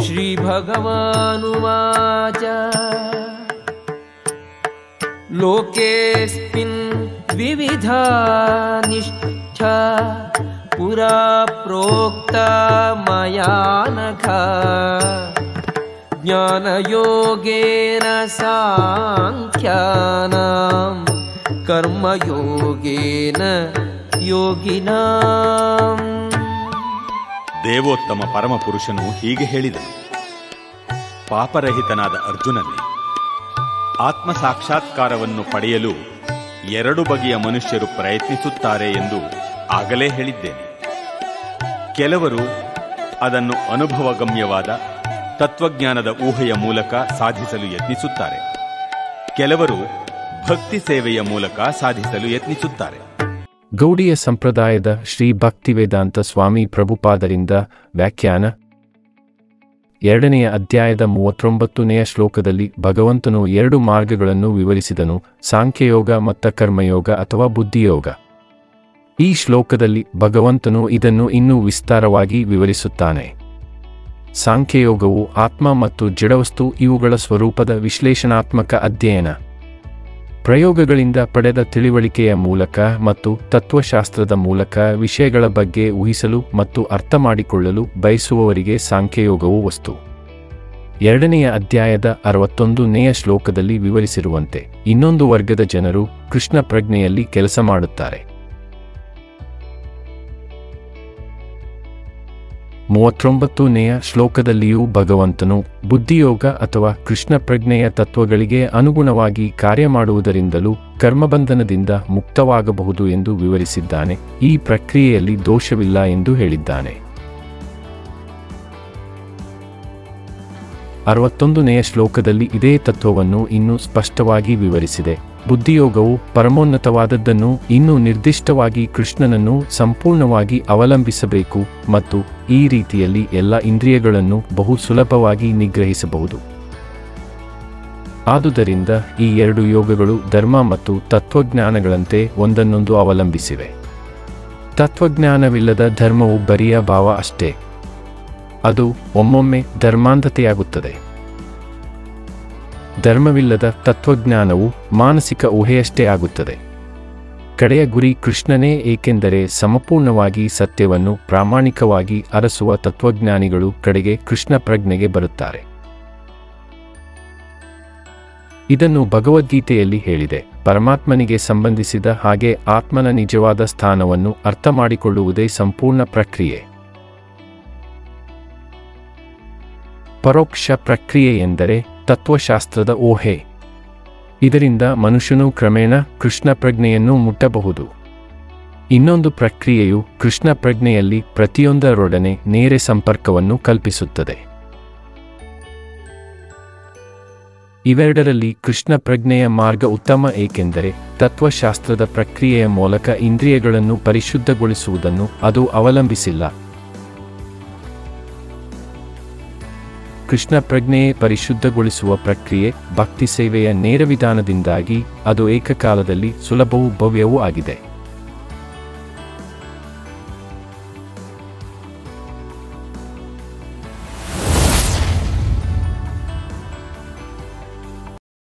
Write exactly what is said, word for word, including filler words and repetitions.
श्रीभगवानुवाच लोकेऽस्मिन् विविधा निष्ठा पुरा प्रोक्ता मया नघ ज्ञानयोगेन सांख्यानां कर्मयोगेन ಯೋಗಿನಾಂ. ದೇವೋತ್ತಮ ಪರಮಪುರುಷನು ಹೀಗೆ ಹೇಳಿದನು: ಪಾಪರಹಿತನಾದ ಅರ್ಜುನನೇ, ಆತ್ಮ ಸಾಕ್ಷಾತ್ಕಾರವನ್ನು ಪಡೆಯಲು ಎರಡು ಬಗೆಯ ಮನುಷ್ಯರು ಪ್ರಯತ್ನಿಸುತ್ತಾರೆ ಎಂದು ಆಗಲೇ ಹೇಳಿದ್ದೇನೆ. ಕೆಲವರು ಅದನ್ನು ಅನುಭವಗಮ್ಯವಾದ ತತ್ವಜ್ಞಾನದ ಊಹೆಯ ಮೂಲಕ ಸಾಧಿಸಲು ಯತ್ನಿಸುತ್ತಾರೆ. ಕೆಲವರು ಭಕ್ತಿ ಸೇವೆಯ ಮೂಲಕ ಸಾಧಿಸಲು ಯತ್ನಿಸುತ್ತಾರೆ. ಗೌಡಿಯ ಸಂಪ್ರದಾಯದ ಶ್ರೀ ಭಕ್ತಿವೇದಾಂತ ಸ್ವಾಮಿ ಪ್ರಭುಪಾದರಿಂದ ವ್ಯಾಖ್ಯಾನ. ಎರಡನೆಯ ಅಧ್ಯಾಯದ ಮೂವತ್ತೊಂಬತ್ತನೆಯ ಶ್ಲೋಕದಲ್ಲಿ ಭಗವಂತನು ಎರಡು ಮಾರ್ಗಗಳನ್ನು ವಿವರಿಸಿದನು: ಸಾಂಖ್ಯಯೋಗ ಮತ್ತು ಕರ್ಮಯೋಗ ಅಥವಾ ಬುದ್ಧಿಯೋಗ. ಈ ಶ್ಲೋಕದಲ್ಲಿ ಭಗವಂತನು ಇದನ್ನು ಇನ್ನೂ ವಿಸ್ತಾರವಾಗಿ ವಿವರಿಸುತ್ತಾನೆ. ಸಾಂಖ್ಯಯೋಗವು ಆತ್ಮ ಮತ್ತು ಜಡವಸ್ತು ಇವುಗಳ ಸ್ವರೂಪದ ವಿಶ್ಲೇಷಣಾತ್ಮಕ ಅಧ್ಯಯನ. ಪ್ರಯೋಗಗಳಿಂದ ಪಡೆದ ತಿಳಿವಳಿಕೆಯ ಮೂಲಕ ಮತ್ತು ತತ್ವಶಾಸ್ತ್ರದ ಮೂಲಕ ವಿಷಯಗಳ ಬಗ್ಗೆ ಊಹಿಸಲು ಮತ್ತು ಅರ್ಥಮಾಡಿಕೊಳ್ಳಲು ಬಯಸುವವರಿಗೆ ಸಾಂಖ್ಯಯೋಗವು ವಸ್ತು. ಎರಡನೆಯ ಅಧ್ಯಾಯದ ಅರವತ್ತೊಂದನೆಯ ಶ್ಲೋಕದಲ್ಲಿ ವಿವರಿಸಿರುವಂತೆ ಇನ್ನೊಂದು ವರ್ಗದ ಜನರು ಕೃಷ್ಣ ಪ್ರಜ್ಞೆಯಲ್ಲಿ ಕೆಲಸ ಮಾಡುತ್ತಾರೆ. ಮೂವತ್ತೊಂಬತ್ತನೆಯ ಶ್ಲೋಕದಲ್ಲಿಯೂ ಭಗವಂತನು ಬುದ್ಧಿಯೋಗ ಅಥವಾ ಕೃಷ್ಣ ಪ್ರಜ್ಞೆಯ ತತ್ವಗಳಿಗೆ ಅನುಗುಣವಾಗಿ ಕಾರ್ಯ ಮಾಡುವುದರಿಂದಲೂ ಕರ್ಮಬಂಧನದಿಂದ ಮುಕ್ತವಾಗಬಹುದು ಎಂದು ವಿವರಿಸಿದ್ದಾನೆ. ಈ ಪ್ರಕ್ರಿಯೆಯಲ್ಲಿ ದೋಷವಿಲ್ಲ ಎಂದು ಹೇಳಿದ್ದಾನೆ. ಅರವತ್ತೊಂದನೆಯ ಶ್ಲೋಕದಲ್ಲಿ ಇದೇ ತತ್ವವನ್ನು ಇನ್ನೂ ಸ್ಪಷ್ಟವಾಗಿ ವಿವರಿಸಿದೆ. ಬುದ್ಧಿಯೋಗವು ಪರಮೋನ್ನತವಾದದ್ದನ್ನು ಇನ್ನೂ ನಿರ್ದಿಷ್ಟವಾಗಿ ಕೃಷ್ಣನನ್ನು ಸಂಪೂರ್ಣವಾಗಿ ಅವಲಂಬಿಸಬೇಕು ಮತ್ತು ಈ ರೀತಿಯಲ್ಲಿ ಎಲ್ಲ ಇಂದ್ರಿಯಗಳನ್ನು ಬಹು ಸುಲಭವಾಗಿ ನಿಗ್ರಹಿಸಬಹುದು. ಆದುದರಿಂದ ಈ ಎರಡು ಯೋಗಗಳು ಧರ್ಮ ಮತ್ತು ತತ್ವಜ್ಞಾನಗಳಂತೆ ಒಂದನ್ನೊಂದು ಅವಲಂಬಿಸಿವೆ. ತತ್ವಜ್ಞಾನವಿಲ್ಲದ ಧರ್ಮವು ಬರಿಯ ಭಾವ ಅಷ್ಟೇ. ಅದು ಒಮ್ಮೊಮ್ಮೆ ಧರ್ಮಾಂಧತೆಯಾಗುತ್ತದೆ. ಧರ್ಮವಿಲ್ಲದ ತತ್ವಜ್ಞಾನವು ಮಾನಸಿಕ ಊಹೆಯಷ್ಟೇ ಆಗುತ್ತದೆ. ಕಡೆಯ ಗುರಿ ಕೃಷ್ಣನೇ, ಏಕೆಂದರೆ ಸಂಪೂರ್ಣವಾಗಿ ಸತ್ಯವನ್ನು ಪ್ರಾಮಾಣಿಕವಾಗಿ ಅರಸುವ ತತ್ವಜ್ಞಾನಿಗಳು ಕಡೆಗೆ ಕೃಷ್ಣ ಪ್ರಜ್ಞೆಗೆ ಬರುತ್ತಾರೆ. ಇದನ್ನು ಭಗವದ್ಗೀತೆಯಲ್ಲಿ ಹೇಳಿದೆ. ಪರಮಾತ್ಮನಿಗೆ ಸಂಬಂಧಿಸಿದ ಹಾಗೆ ಆತ್ಮನ ನಿಜವಾದ ಸ್ಥಾನವನ್ನು ಅರ್ಥಮಾಡಿಕೊಳ್ಳುವುದೇ ಸಂಪೂರ್ಣ ಪ್ರಕ್ರಿಯೆ. ಪರೋಕ್ಷ ಪ್ರಕ್ರಿಯೆ ಎಂದರೆ ತತ್ವಶಾಸ್ತ್ರದ ಊಹೆ. ಇದರಿಂದ ಮನುಷ್ಯನು ಕ್ರಮೇಣ ಕೃಷ್ಣ ಪ್ರಜ್ಞೆಯನ್ನು ಮುಟ್ಟಬಹುದು. ಇನ್ನೊಂದು ಪ್ರಕ್ರಿಯೆಯು ಕೃಷ್ಣ ಪ್ರಜ್ಞೆಯಲ್ಲಿ ಪ್ರತಿಯೊಂದರೊಡನೆ ನೇರ ಸಂಪರ್ಕವನ್ನು ಕಲ್ಪಿಸುತ್ತದೆ. ಇವೆರಡರಲ್ಲಿ ಕೃಷ್ಣ ಪ್ರಜ್ಞೆಯ ಮಾರ್ಗ ಉತ್ತಮ, ಏಕೆಂದರೆ ತತ್ವಶಾಸ್ತ್ರದ ಪ್ರಕ್ರಿಯೆಯ ಮೂಲಕ ಇಂದ್ರಿಯಗಳನ್ನು ಪರಿಶುದ್ಧಗೊಳಿಸುವುದನ್ನು ಅದು ಅವಲಂಬಿಸಿಲ್ಲ. ಕೃಷ್ಣ ಪ್ರಜ್ಞೆಯೇ ಪರಿಶುದ್ಧಗೊಳಿಸುವ ಪ್ರಕ್ರಿಯೆ. ಭಕ್ತಿ ಸೇವೆಯ ನೇರ ವಿಧಾನದಿಂದಾಗಿ ಅದು ಏಕಕಾಲದಲ್ಲಿ ಸುಲಭವೂ ಭವ್ಯವೂ ಆಗಿದೆ.